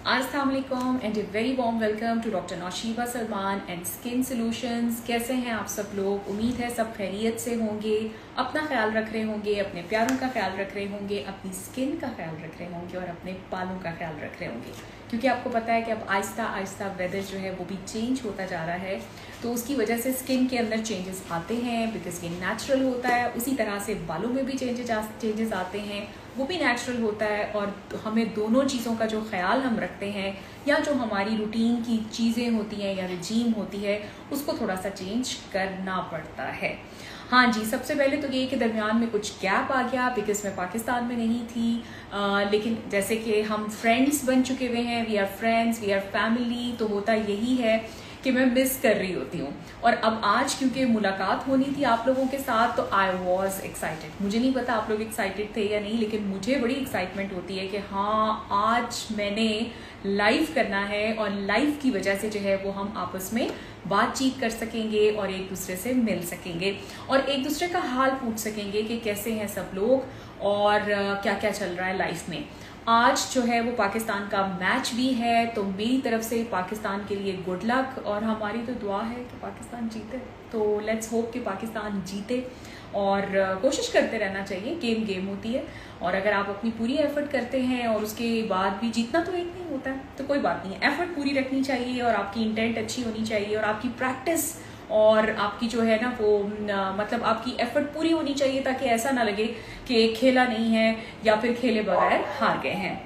अस्सलाम वालेकुम and a very warm welcome to doctor Naushiba Salman and skin solutions. कैसे हैं आप सब लोग? उम्मीद है सब खैरियत से होंगे, अपना ख्याल रख रहे होंगे, अपने प्यारों का ख्याल रख रहे होंगे, अपनी स्किन का ख्याल रख रहे होंगे और अपने बालों का ख्याल रख रहे होंगे। क्योंकि आपको पता है कि अब आहिस्ता आहिस्ता वेदर जो है वो भी चेंज होता जा रहा है, तो उसकी वजह से स्किन के अंदर चेंजेस आते हैं बिकॉज ये नेचुरल होता है। उसी तरह से बालों में भी चेंजेस आते हैं, वो भी नेचुरल होता है। और हमें दोनों चीज़ों का जो ख्याल हम रखते हैं या जो हमारी रूटीन की चीज़ें होती हैं या रिजीम होती है उसको थोड़ा सा चेंज करना पड़ता है। हाँ जी, सबसे पहले तो ये कि दरमियान में कुछ गैप आ गया बिकॉज मैं पाकिस्तान में नहीं थी, लेकिन जैसे कि हम फ्रेंड्स बन चुके हुए हैं, we are friends, we are family, तो होता यही है कि मैं मिस कर रही होती हूँ। और अब आज क्योंकि मुलाकात होनी थी आप लोगों के साथ तो आई वॉज एक्साइटेड। मुझे नहीं पता आप लोग एक्साइटेड थे या नहीं, लेकिन मुझे बड़ी एक्साइटमेंट होती है कि हाँ आज मैंने लाइव करना है और लाइव की वजह से जो है वो हम आपस में बातचीत कर सकेंगे और एक दूसरे से मिल सकेंगे और एक दूसरे का हाल पूछ सकेंगे कि कैसे हैं सब लोग और क्या क्या चल रहा है लाइफ में। आज जो है वो पाकिस्तान का मैच भी है, तो मेरी तरफ से पाकिस्तान के लिए गुड लक और हमारी तो दुआ है कि पाकिस्तान जीते। तो लेट्स होप कि पाकिस्तान जीते और कोशिश करते रहना चाहिए। गेम होती है और अगर आप अपनी पूरी एफर्ट करते हैं और उसके बाद भी जीतना तो एक नहीं होता है, तो कोई बात नहीं है। एफर्ट पूरी रखनी चाहिए और आपकी इंटेंट अच्छी होनी चाहिए और आपकी प्रैक्टिस और आपकी जो है ना वो मतलब आपकी एफर्ट पूरी होनी चाहिए ताकि ऐसा ना लगे कि खेला नहीं है या फिर खेले बगैर हार गए हैं।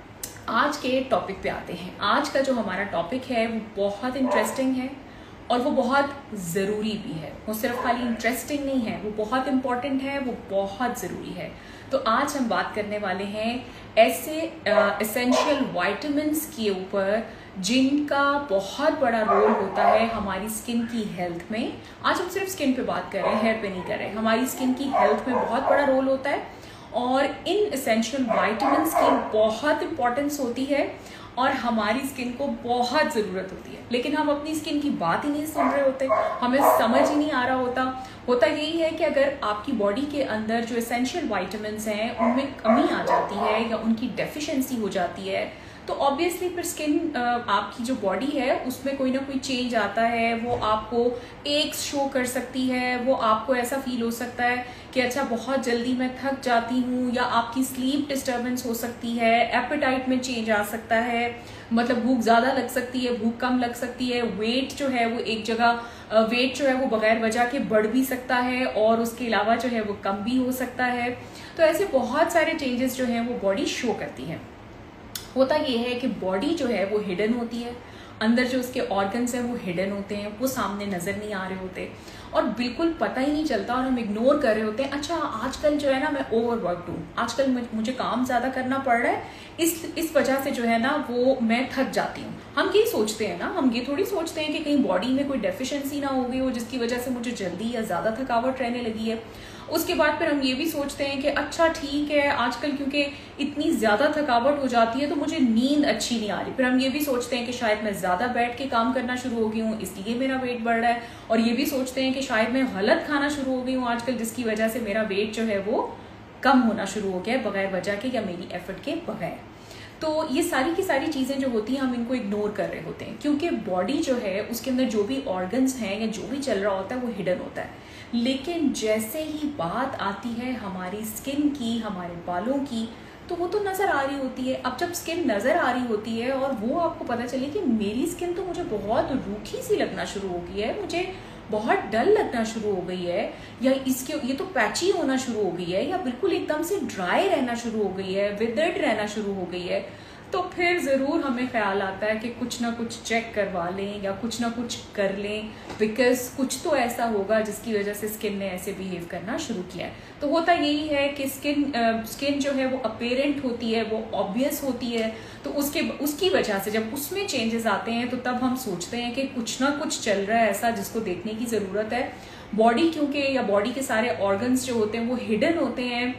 आज के टॉपिक पे आते हैं। आज का जो हमारा टॉपिक है वो बहुत इंटरेस्टिंग है और वो बहुत ज़रूरी भी है। वो सिर्फ खाली इंटरेस्टिंग नहीं है, वो बहुत इंपॉर्टेंट है, वो बहुत ज़रूरी है। तो आज हम बात करने वाले हैं ऐसे एसेंशियल वाइटामिन्स के ऊपर जिनका बहुत बड़ा रोल होता है हमारी स्किन की हेल्थ में। आज हम सिर्फ स्किन पे बात कर रहे हैं, हेयर पे नहीं कर रहे हैं। हमारी स्किन की हेल्थ में बहुत बड़ा रोल होता है और इन एसेंशियल वाइटामिन्स की बहुत इंपॉर्टेंस होती है और हमारी स्किन को बहुत ज़रूरत होती है, लेकिन हम अपनी स्किन की बात ही नहीं सुन रहे होते, हमें समझ ही नहीं आ रहा होता यही है कि अगर आपकी बॉडी के अंदर जो एसेंशियल वाइटामिन्स हैं उनमें कमी आ जाती है या उनकी डेफिशिएंसी हो जाती है तो ऑब्वियसली फिर स्किन आपकी जो बॉडी है उसमें कोई ना कोई चेंज आता है। वो आपको एक्स शो कर सकती है, वो आपको ऐसा फील हो सकता है कि अच्छा बहुत जल्दी मैं थक जाती हूँ, या आपकी स्लीप डिस्टर्बेंस हो सकती है, एपेटाइट में चेंज आ सकता है, मतलब भूख ज़्यादा लग सकती है, भूख कम लग सकती है, वेट जो है वो एक जगह वेट जो है वो बगैर वजह के बढ़ भी सकता है और उसके अलावा जो है वो कम भी हो सकता है। तो ऐसे बहुत सारे चेंजेस जो हैं वो बॉडी शो करती है। होता ये है कि बॉडी जो है वो हिडन होती है, अंदर जो उसके ऑर्गन्स हैं वो हिडन होते हैं, वो सामने नजर नहीं आ रहे होते और बिल्कुल पता ही नहीं चलता और हम इग्नोर कर रहे होते हैं। अच्छा आजकल जो है ना मैं ओवरवर्क्ड हूँ, आजकल मुझे काम ज़्यादा करना पड़ रहा है, इस वजह से जो है ना वो मैं थक जाती हूँ। हम ये सोचते हैं ना, हम ये थोड़ी सोचते हैं कि कहीं बॉडी में कोई डेफिशिएंसी ना हो गई हो जिसकी वजह से मुझे जल्दी या ज़्यादा थकावट रहने लगी है। उसके बाद फिर हम ये भी सोचते हैं कि अच्छा ठीक है आजकल क्योंकि इतनी ज़्यादा थकावट हो जाती है तो मुझे नींद अच्छी नहीं आ रही। फिर हम ये भी सोचते हैं कि शायद मैं ज़्यादा बैठ के काम करना शुरू हो गई हूँ इसलिए मेरा वेट बढ़ रहा है, और ये भी सोचते हैं कि शायद मैं गलत खाना शुरू हो गई हूँ आजकल जिसकी वजह से मेरा वेट जो है वो कम होना शुरू हो गया है बगैर वजह के या मेरी एफर्ट के बगैर। तो ये सारी की सारी चीज़ें जो होती हैं हम इनको इग्नोर कर रहे होते हैं क्योंकि बॉडी जो है उसके अंदर जो भी ऑर्गन्स हैं या जो भी चल रहा होता है वो हिडन होता है। लेकिन जैसे ही बात आती है हमारी स्किन की, हमारे बालों की, तो वो तो नज़र आ रही होती है। अब जब स्किन नज़र आ रही होती है और वो आपको पता चले कि मेरी स्किन तो मुझे बहुत रूखी सी लगना शुरू हो गई है, मुझे बहुत डल लगना शुरू हो गई है, या ये तो पैची होना शुरू हो गई है, या बिल्कुल एकदम से ड्राई रहना शुरू हो गई है, विदर्ड रहना शुरू हो गई है, तो फिर ज़रूर हमें ख्याल आता है कि कुछ ना कुछ चेक करवा लें या कुछ ना कुछ कर लें बिकॉज कुछ तो ऐसा होगा जिसकी वजह से स्किन ने ऐसे बिहेव करना शुरू किया है। तो होता यही है कि स्किन जो है वो अपेरेंट होती है, वो ऑब्वियस होती है, तो उसकी वजह से जब उसमें चेंजेस आते हैं तो तब हम सोचते हैं कि कुछ ना कुछ चल रहा है ऐसा जिसको देखने की ज़रूरत है। बॉडी क्योंकि या बॉडी के सारे ऑर्गन्स जो होते हैं वो हिडन होते हैं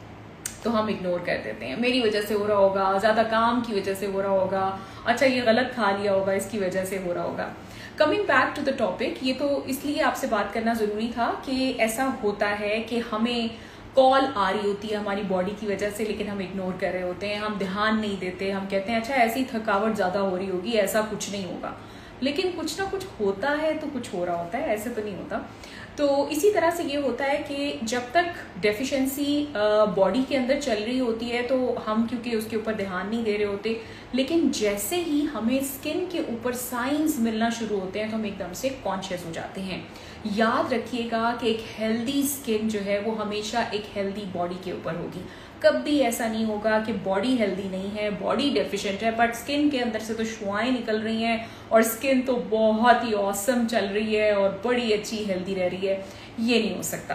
तो हम इग्नोर कर देते हैं, मेरी वजह से हो रहा होगा, ज़्यादा काम की वजह से हो रहा होगा, अच्छा ये गलत खा लिया होगा इसकी वजह से हो रहा होगा। Coming back to the topic, ये तो इसलिए आपसे बात करना ज़रूरी था कि ऐसा होता है कि हमें कॉल आ रही होती है हमारी बॉडी की वजह से, लेकिन हम इग्नोर कर रहे होते हैं, हम ध्यान नहीं देते, हम कहते हैं अच्छा ऐसी थकावट ज्यादा हो रही होगी, ऐसा कुछ नहीं होगा। लेकिन कुछ ना कुछ होता है तो कुछ हो रहा होता है, ऐसे तो नहीं होता। तो इसी तरह से ये होता है कि जब तक डेफिशिएंसी बॉडी के अंदर चल रही होती है तो हम क्योंकि उसके ऊपर ध्यान नहीं दे रहे होते, लेकिन जैसे ही हमें स्किन के ऊपर साइंस मिलना शुरू होते हैं तो हम एकदम से कॉन्शियस हो जाते हैं। याद रखिएगा कि एक हेल्दी स्किन जो है वो हमेशा एक हेल्दी बॉडी के ऊपर होगी। कभी ऐसा नहीं होगा कि बॉडी हेल्दी नहीं है, बॉडी डेफिशिएंट है, बट स्किन के अंदर से तो शुआएं निकल रही हैं और स्किन तो बहुत ही ऑसम चल रही है और बड़ी अच्छी हेल्दी रह रही है। ये नहीं हो सकता।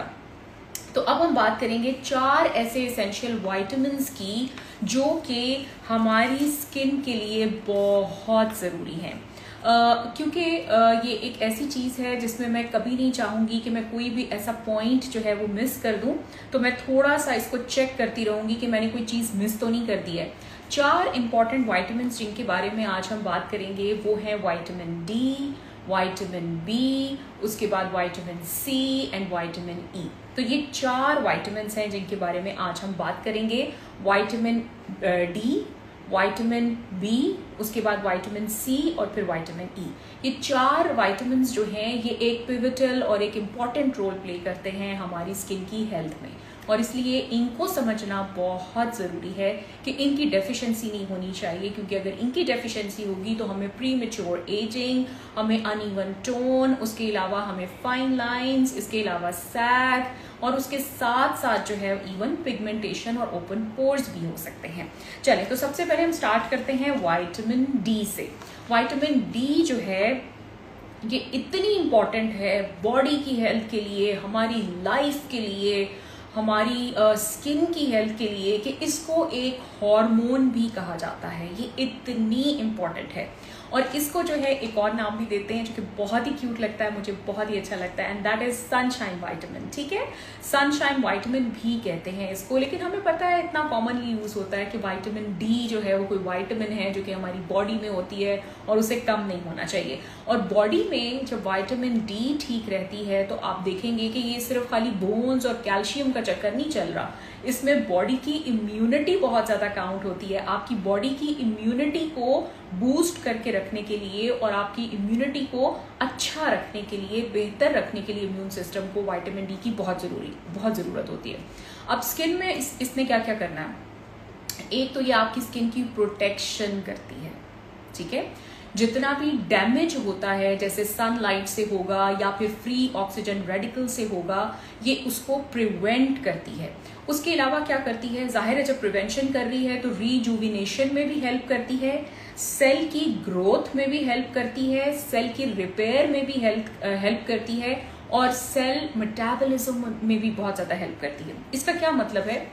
तो अब हम बात करेंगे 4 ऐसे एसेंशियल विटामिन्स की जो कि हमारी स्किन के लिए बहुत ज़रूरी हैं। क्योंकि ये एक ऐसी चीज़ है जिसमें मैं कभी नहीं चाहूँगी कि मैं कोई भी ऐसा पॉइंट जो है वो मिस कर दूँ, तो मैं थोड़ा सा इसको चेक करती रहूँगी कि मैंने कोई चीज़ मिस तो नहीं कर दी है। 4 इंपॉर्टेंट विटामिन्स जिनके बारे में आज हम बात करेंगे वो है विटामिन डी, विटामिन बी, उसके बाद vitamin C and vitamin E. तो ये 4 विटामिन्स हैं जिनके बारे में आज हम बात करेंगे। विटामिन डी, विटामिन बी, उसके बाद विटामिन सी और फिर विटामिन ई। ये 4 विटामिन्स जो हैं ये एक पिवटल और एक इम्पॉर्टेंट रोल प्ले करते हैं हमारी स्किन की हेल्थ में, और इसलिए इनको समझना बहुत ज़रूरी है कि इनकी डेफिशिएंसी नहीं होनी चाहिए, क्योंकि अगर इनकी डेफिशिएंसी होगी तो हमें प्रीमेच्योर एजिंग, हमें अनइवन टोन, उसके अलावा हमें फाइन लाइंस, इसके अलावा सैग और उसके साथ साथ जो है इवन पिगमेंटेशन और ओपन पोर्स भी हो सकते हैं। चलें, तो सबसे पहले हम स्टार्ट करते हैं विटामिन डी से। विटामिन डी जो है ये इतनी इम्पॉर्टेंट है बॉडी की हेल्थ के लिए, हमारी लाइफ के लिए, हमारी स्किन की हेल्थ के लिए कि इसको एक हार्मोन भी कहा जाता है। ये इतनी इम्पॉर्टेंट है और इसको जो है एक और नाम भी देते हैं जो कि बहुत ही क्यूट लगता है, मुझे बहुत ही अच्छा लगता है, and that is sunshine vitamin. ठीक है, सनशाइन विटामिन भी कहते हैं इसको, लेकिन हमें पता है इतना कॉमनली यूज होता है कि विटामिन डी जो है वो कोई विटामिन है जो कि हमारी बॉडी में होती है और उसे कम नहीं होना चाहिए। और बॉडी में जब विटामिन डी ठीक रहती है तो आप देखेंगे कि ये सिर्फ खाली बोन्स और कैल्शियम का चक्कर नहीं चल रहा, इसमें बॉडी की इम्यूनिटी बहुत ज्यादा काउंट होती है। आपकी बॉडी की इम्यूनिटी को बूस्ट करके रखने के लिए और आपकी इम्यूनिटी को अच्छा रखने के लिए, बेहतर रखने के लिए इम्यून सिस्टम को विटामिन डी की बहुत ज़रूरत होती है। अब स्किन में इसने क्या क्या करना है, एक तो ये आपकी स्किन की प्रोटेक्शन करती है। ठीक है, जितना भी डैमेज होता है जैसे सनलाइट से होगा या फिर फ्री ऑक्सीजन रेडिकल से होगा, ये उसको प्रिवेंट करती है। उसके अलावा क्या करती है, जाहिर है जब प्रिवेंशन कर रही है तो रीजुविनेशन में भी हेल्प करती है, सेल की ग्रोथ में भी हेल्प करती है, सेल की रिपेयर में भी हेल्प करती है और सेल मेटाबॉलिज्म में भी बहुत ज़्यादा हेल्प करती है। इसका क्या मतलब है,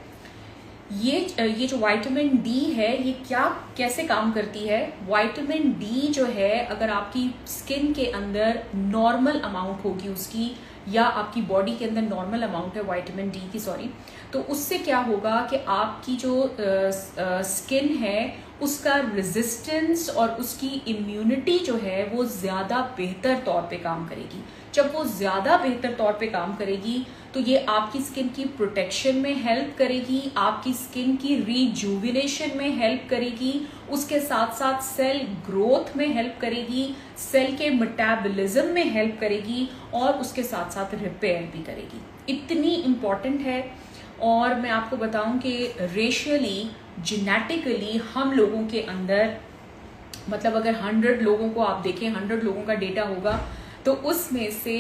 ये जो विटामिन डी है ये कैसे काम करती है। विटामिन डी जो है अगर आपकी स्किन के अंदर नॉर्मल अमाउंट होगी उसकी, या आपकी बॉडी के अंदर नॉर्मल अमाउंट है विटामिन डी की तो उससे क्या होगा कि आपकी जो स्किन है उसका रेजिस्टेंस और उसकी इम्यूनिटी जो है वो ज़्यादा बेहतर तौर पे काम करेगी। जब वो ज़्यादा बेहतर तौर पे काम करेगी तो ये आपकी स्किन की प्रोटेक्शन में हेल्प करेगी, आपकी स्किन की रीजुविनेशन में हेल्प करेगी, उसके साथ साथ सेल ग्रोथ में हेल्प करेगी, सेल के मेटाबॉलिज्म में हेल्प करेगी और उसके साथ साथ रिपेयर भी करेगी। इतनी इम्पॉर्टेंट है। और मैं आपको बताऊं कि रेशियली, जेनेटिकली हम लोगों के अंदर, मतलब अगर 100 लोगों को आप देखें, 100 लोगों का डेटा होगा तो उसमें से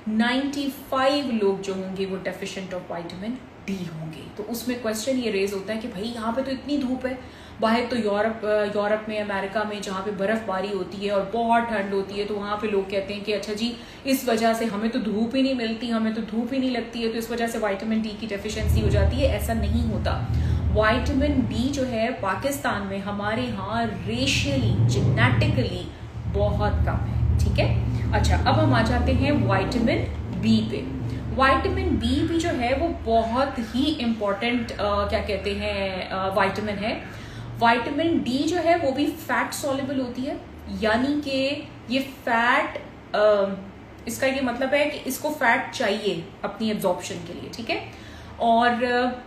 95 लोग जो होंगे वो डेफिशिएंट ऑफ विटामिन डी होंगे। तो उसमें क्वेश्चन ये रेज होता है कि भाई यहाँ पे तो इतनी धूप है, बाहर तो यूरोप में, अमेरिका में जहाँ पे बर्फबारी होती है और बहुत ठंड होती है, तो वहाँ पे लोग कहते हैं कि अच्छा जी इस वजह से हमें तो धूप ही नहीं मिलती, हमें तो धूप ही नहीं लगती है, तो इस वजह से विटामिन डी की डेफिशिएंसी हो जाती है। ऐसा नहीं होता। विटामिन डी जो है पाकिस्तान में हमारे यहाँ रेशियली, जेनेटिकली बहुत कम है। ठीक है, अच्छा अब हम आ जाते हैं विटामिन बी पे। विटामिन बी भी जो है वो बहुत ही इम्पोर्टेंट क्या कहते हैं विटामिन है। विटामिन डी जो है वो भी फैट सॉल्युबल होती है, यानी कि ये फैट, इसका ये मतलब है कि इसको फैट चाहिए अपनी एब्जॉर्प्शन के लिए। ठीक है, और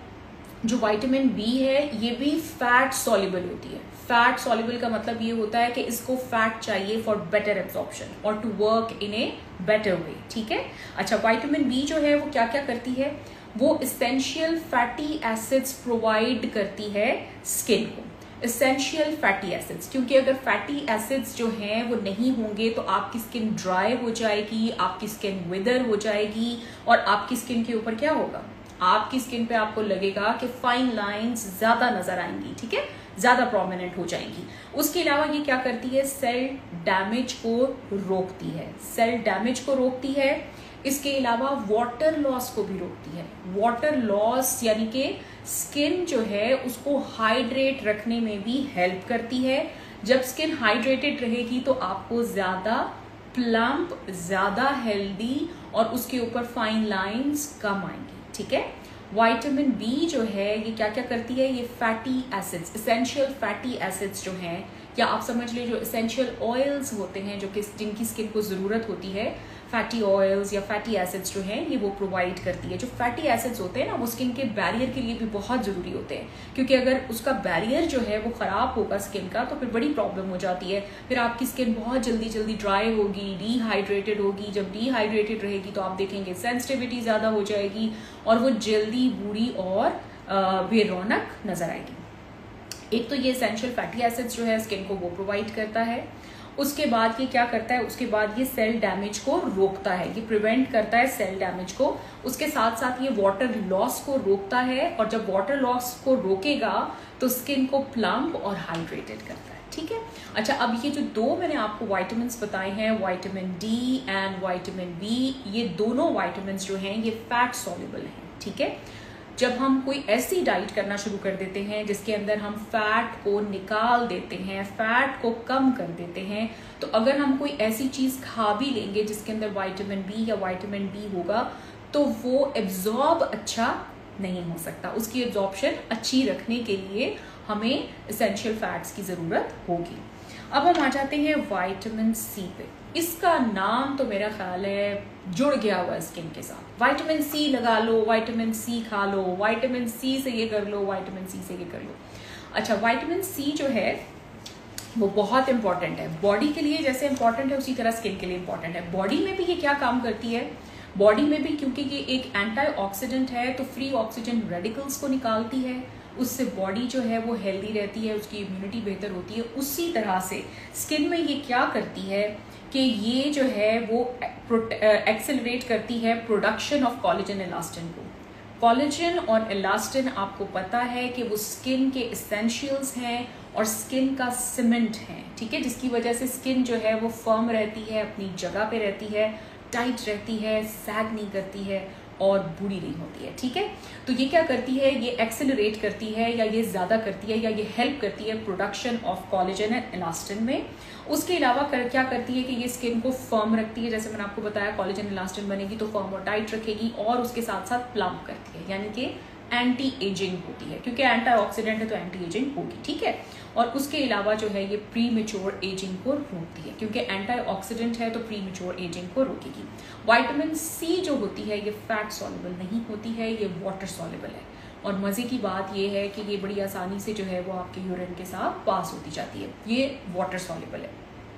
जो विटामिन बी है ये भी फैट सॉल्युबल होती है। फैट सॉल्युबल का मतलब ये होता है कि इसको फैट चाहिए फॉर बेटर एब्जॉर्प्शन और to work in a better way, ठीक है। अच्छा, विटामिन बी जो है वो क्या क्या करती है, वो इसेंशियल फैटी एसिड्स प्रोवाइड करती है स्किन को। इसेंशियल फैटी एसिड्स, क्योंकि अगर फैटी एसिड्स जो हैं वो नहीं होंगे तो आपकी स्किन ड्राई हो जाएगी, आपकी स्किन विदर हो जाएगी और आपकी स्किन के ऊपर क्या होगा, आपकी स्किन पे आपको लगेगा कि फाइन लाइंस ज्यादा नजर आएंगी, ठीक है, ज्यादा प्रोमिनेंट हो जाएंगी। उसके अलावा ये क्या करती है, सेल डैमेज को रोकती है, सेल डैमेज को रोकती है। इसके अलावा वाटर लॉस को भी रोकती है। वाटर लॉस यानी कि स्किन जो है उसको हाइड्रेट रखने में भी हेल्प करती है। जब स्किन हाइड्रेटेड रहेगी तो आपको ज्यादा प्लम्प, ज्यादा हेल्दी और उसके ऊपर फाइन लाइंस कम आएंगी, ठीक है। विटामिन बी जो है ये क्या क्या करती है, ये fatty acids, essential fatty acids जो हैं, या आप समझ लीजिए जो इसेंशियल ऑयल्स होते हैं जो कि जिनकी स्किन को जरूरत होती है, फैटी ऑयल्स या फैटी एसिड्स जो हैं ये वो प्रोवाइड करती है। जो फैटी एसिड्स होते हैं ना वो स्किन के बैरियर के लिए भी बहुत जरूरी होते हैं, क्योंकि अगर उसका बैरियर जो है वो खराब होगा स्किन का तो फिर बड़ी प्रॉब्लम हो जाती है। फिर आपकी स्किन बहुत जल्दी जल्दी ड्राई होगी, डिहाइड्रेटेड होगी। जब डिहाइड्रेटेड रहेगी तो आप देखेंगे सेंसिटिविटी ज्यादा हो जाएगी और वो जल्दी बूढ़ी और बेरौनक नजर आएगी। एक तो ये एसेंशियल फैटी एसिड्स जो है स्किन को वो प्रोवाइड करता है। उसके बाद ये क्या करता है, उसके बाद ये सेल डैमेज को रोकता है, ये प्रिवेंट करता है सेल डैमेज को। उसके साथ साथ ये वाटर लॉस को रोकता है और जब वाटर लॉस को रोकेगा तो स्किन को प्लम्प और हाइड्रेटेड करता है, ठीक है। अच्छा, अब ये जो दो मैंने आपको विटामिन बताए हैं, vitamin D and vitamin B, ये दोनों विटामिन जो हैं ये फैट सॉल्युबल हैं, ठीक है। जब हम कोई ऐसी डाइट करना शुरू कर देते हैं जिसके अंदर हम फैट को निकाल देते हैं, फैट को कम कर देते हैं, तो अगर हम कोई ऐसी चीज खा भी लेंगे जिसके अंदर विटामिन बी या विटामिन बी होगा तो वो एब्जॉर्ब अच्छा नहीं हो सकता। उसकी एब्जॉर्प्शन अच्छी रखने के लिए हमें एसेंशियल फैट्स की जरूरत होगी। अब हम आ जाते हैं विटामिन सी पे। इसका नाम तो मेरा ख्याल है जुड़ गया हुआ स्किन के साथ। विटामिन सी लगा लो, विटामिन सी खा लो, विटामिन सी से ये कर लो, विटामिन सी से ये कर लो। अच्छा, विटामिन सी जो है वो बहुत इंपॉर्टेंट है बॉडी के लिए, जैसे इंपॉर्टेंट है उसी तरह स्किन के लिए इंपॉर्टेंट है। बॉडी में भी ये क्या काम करती है, बॉडी में भी क्योंकि ये एक एंटीऑक्सीडेंट है तो फ्री ऑक्सीजन रेडिकल्स को निकालती है, उससे बॉडी जो है वो हेल्दी रहती है, उसकी इम्यूनिटी बेहतर होती है। उसी तरह से स्किन में ये क्या करती है कि ये जो है वो एक्सेलरेट करती है प्रोडक्शन ऑफ कोलेजन इलास्टिन को। कोलेजन और इलास्टिन आपको पता है कि वो स्किन के एसेंशियल्स हैं और स्किन का सीमेंट है, ठीक है, जिसकी वजह से स्किन जो है वो फर्म रहती है, अपनी जगह पे रहती है, टाइट रहती है, सैग नहीं करती है और बूढ़ी नहीं होती है, ठीक है। तो ये क्या करती है, ये एक्सेलरेट करती है या ये ज्यादा करती है या ये हेल्प करती है production of collagen and elastin में। उसके अलावा क्या करती है कि ये स्किन को फर्म रखती है, जैसे मैंने आपको बताया कोलेजन इलास्टिन बनेगी तो फर्म और टाइट रखेगी, और उसके साथ साथ प्लम्प करती है, यानी कि एंटी एजिंग होती है, क्योंकि एंटीऑक्सीडेंट है तो एंटी एजिंग होगी, ठीक है। और उसके अलावा जो है ये प्री मेच्योर एजिंग को रोकती है, क्योंकि एंटीऑक्सीडेंट है तो प्री मेच्योर एजिंग को रोकेगी। विटामिन सी जो होती है ये फैट सॉल्युबल नहीं होती है, ये वाटर सॉल्युबल है। और मजे की बात ये है कि ये बड़ी आसानी से जो है वो आपके यूरिन के साथ पास होती जाती है, ये वाटर सॉल्युबल है।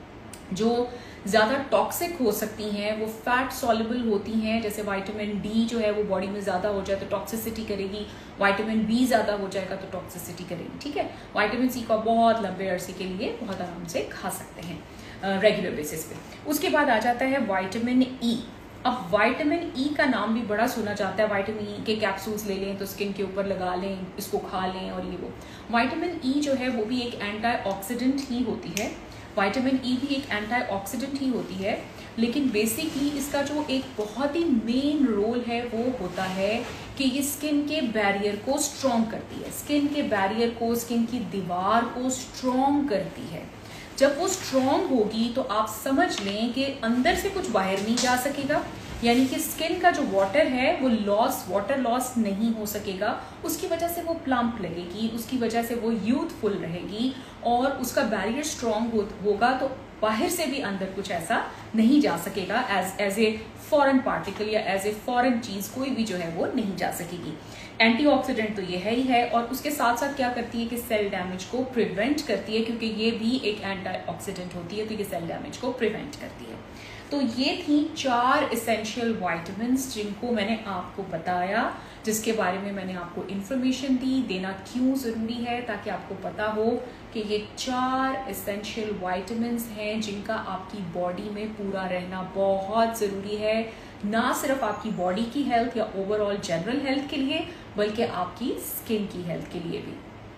जो ज्यादा टॉक्सिक हो सकती हैं वो फैट सॉल्युबल होती हैं, जैसे विटामिन डी जो है वो बॉडी में ज्यादा हो जाए तो टॉक्सिसिटी करेगी, विटामिन बी ज्यादा हो जाएगा तो टॉक्सिसिटी करेगी, ठीक है। विटामिन सी का बहुत लंबे अरसे के लिए बहुत आराम से खा सकते हैं रेगुलर बेसिस पे। उसके बाद आ जाता है विटामिन ई। अब विटामिन ई का नाम भी बड़ा सुना जाता है, विटामिन ई के कैप्सूल्स ले लें तो स्किन के ऊपर लगा लें, इसको खा लें और ये वो। विटामिन ई जो है वो भी एक एंटीऑक्सीडेंट ही होती है, विटामिन ई भी एक एंटीऑक्सीडेंट ही होती है, लेकिन बेसिकली इसका जो एक बहुत ही मेन रोल है वो होता है कि ये स्किन के बैरियर को स्ट्रॉन्ग करती है, स्किन के बैरियर को, स्किन की दीवार को स्ट्रॉन्ग करती है। जब वो स्ट्रॉन्ग होगी तो आप समझ लें कि अंदर से कुछ बाहर नहीं जा सकेगा, यानी कि स्किन का जो वाटर है वो वाटर लॉस नहीं हो सकेगा, उसकी वजह से वो प्लम्प लगेगी, उसकी वजह से वो यूथफुल रहेगी और उसका बैरियर स्ट्रॉन्ग होगा तो बाहर से भी अंदर कुछ ऐसा नहीं जा सकेगा, एज ए फॉरेन पार्टिकल या एज ए फॉरेन चीज कोई भी जो है वो नहीं जा सकेगी। एंटीऑक्सीडेंट तो ये है ही है, और उसके साथ साथ क्या करती है कि सेल डैमेज को प्रिवेंट करती है, क्योंकि ये भी एक एंटीऑक्सीडेंट होती है, तो ये सेल डैमेज को प्रिवेंट करती है। तो ये थी 4 एसेंशियल वाइटामिन्स जिनको मैंने आपको बताया, जिसके बारे में मैंने आपको इन्फॉर्मेशन दी, देना क्यों ज़रूरी है, ताकि आपको पता हो कि ये 4 एसेंशियल वाइटामिन्स हैं जिनका आपकी बॉडी में पूरा रहना बहुत ज़रूरी है, ना सिर्फ आपकी बॉडी की हेल्थ या ओवरऑल जनरल हेल्थ के लिए, बल्कि आपकी स्किन की हेल्थ के लिए भी।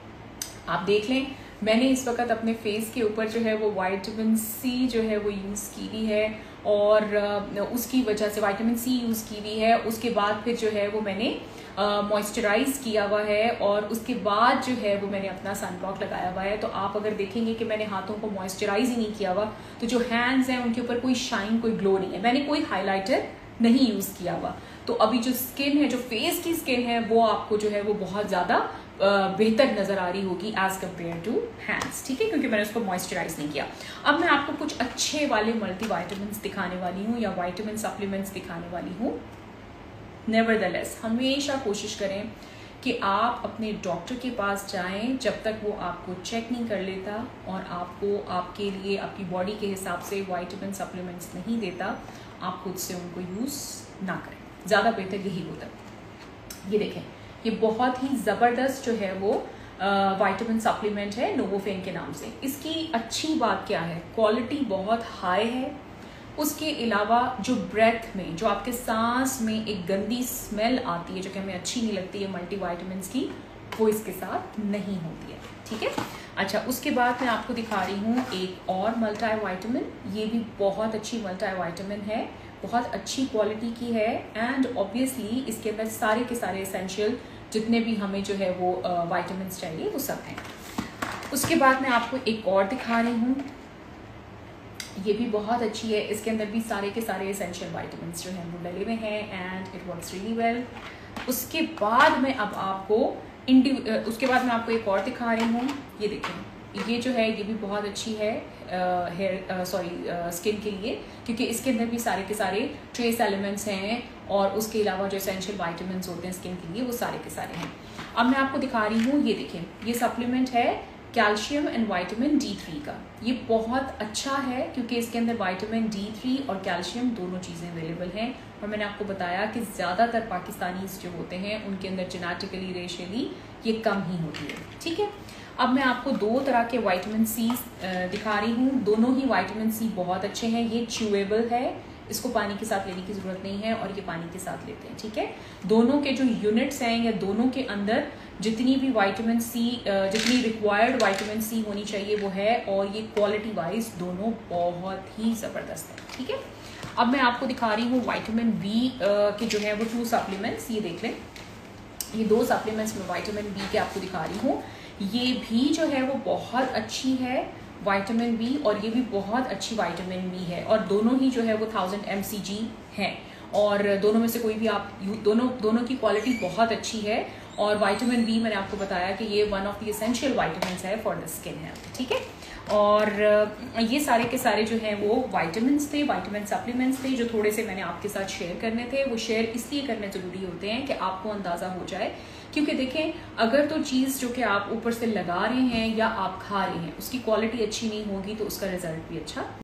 आप देख लें, मैंने इस वक्त अपने फेस के ऊपर जो है वो विटामिन सी जो है वो यूज़ की हुई है, और उसकी वजह से विटामिन सी यूज़ की हुई है। उसके बाद फिर जो है वो मैंने मॉइस्चराइज किया हुआ है, और उसके बाद जो है वो मैंने अपना सनब्लॉक लगाया हुआ है। तो आप अगर देखेंगे कि मैंने हाथों को मॉइस्चराइज ही नहीं किया हुआ, तो जो हैंड्स हैं उनके ऊपर कोई शाइन, कोई ग्लो नहीं है। मैंने कोई हाइलाइटर नहीं यूज़ किया हुआ। तो अभी जो स्किन है, जो फेस की स्किन है, वो आपको जो है वो बहुत ज़्यादा बेहतर नजर आ रही होगी एज कम्पेयर टू हैंड्स, ठीक है, क्योंकि मैंने उसको मॉइस्चराइज नहीं किया। अब मैं आपको कुछ अच्छे वाले मल्टीविटामिन्स दिखाने वाली हूँ, या विटामिन सप्लीमेंट्स दिखाने वाली हूँ। नेवरदलेस हमेशा कोशिश करें कि आप अपने डॉक्टर के पास जाएं जब तक वो आपको चेक नहीं कर लेता और आपको आपके लिए आपकी बॉडी के हिसाब से विटामिन सप्लीमेंट्स नहीं देता, आप खुद से उनको यूज़ ना करें, ज़्यादा बेहतर यही होता है। ये देखें, ये बहुत ही ज़बरदस्त जो है वो विटामिन सप्लीमेंट है नोवोफेन के नाम से। इसकी अच्छी बात क्या है, क्वालिटी बहुत हाई है। उसके अलावा जो ब्रेथ में, जो आपके सांस में एक गंदी स्मेल आती है जो कि हमें अच्छी नहीं लगती है मल्टीविटामिन्स की, वो इसके साथ नहीं होती है, ठीक है। अच्छा, उसके बाद मैं आपको दिखा रही हूँ एक और मल्टीविटामिन। ये भी बहुत अच्छी मल्टीविटामिन है, बहुत अच्छी क्वालिटी की है, एंड ऑब्वियसली इसके अंदर सारे के सारे एसेंशियल जितने भी हमें जो है वो विटामिन चाहिए वो सब हैं। उसके बाद मैं आपको एक और दिखा रही हूँ, ये भी बहुत अच्छी है। इसके अंदर भी सारे के सारे एसेंशियल विटामिन जो हैं वो डले हुए हैं, and it works really well. उसके बाद मैं अब आपको उसके बाद मैं आपको एक और दिखा रही हूँ। ये देखें, ये जो है ये भी बहुत अच्छी है स्किन के लिए, क्योंकि इसके अंदर भी सारे के सारे ट्रेस एलिमेंट्स हैं, और उसके अलावा जो एसेंशियल विटामिन होते हैं स्किन के लिए वो सारे के सारे हैं। अब मैं आपको दिखा रही हूँ, ये देखें, ये सप्लीमेंट है कैल्शियम एंड विटामिन D3 का। ये बहुत अच्छा है क्योंकि इसके अंदर विटामिन D3 और कैल्शियम दोनों चीज़ें अवेलेबल हैं, और मैंने आपको बताया कि ज़्यादातर पाकिस्तानीज जो होते हैं उनके अंदर जेनेटिकली रेशियली ये कम ही होती है, ठीक है। अब मैं आपको 2 तरह के विटामिन सी दिखा रही हूँ। दोनों ही विटामिन सी बहुत अच्छे हैं। ये च्यूएबल है, इसको पानी के साथ लेने की ज़रूरत नहीं है, और ये पानी के साथ लेते हैं, ठीक है। दोनों के जो यूनिट्स हैं, या दोनों के अंदर जितनी भी विटामिन सी, जितनी रिक्वायर्ड विटामिन सी होनी चाहिए वो है, और ये क्वालिटी वाइज दोनों बहुत ही ज़बरदस्त है, ठीक है। अब मैं आपको दिखा रही हूँ विटामिन बी के जो है वो 2 सप्लीमेंट्स। ये देख लें, ये 2 सप्लीमेंट्स में विटामिन बी के आपको दिखा रही हूँ। ये भी जो है वो बहुत अच्छी है विटामिन बी, और ये भी बहुत अच्छी विटामिन बी है, और दोनों ही जो है वो 1000 mcg है, और दोनों में से कोई भी आप दोनों की क्वालिटी बहुत अच्छी है। और विटामिन बी मैंने आपको बताया कि ये one of the essential vitamins है फॉर द स्किन हेल्थ, ठीक है। और ये सारे के सारे जो हैं वो विटामिन्स थे, विटामिन सप्लीमेंट्स थे, जो थोड़े से मैंने आपके साथ शेयर करने थे। वो शेयर इसलिए करने ज़रूरी होते हैं कि आपको अंदाज़ा हो जाए, क्योंकि देखें, अगर तो चीज़ जो कि आप ऊपर से लगा रहे हैं या आप खा रहे हैं उसकी क्वालिटी अच्छी नहीं होगी तो उसका रिजल्ट भी अच्छा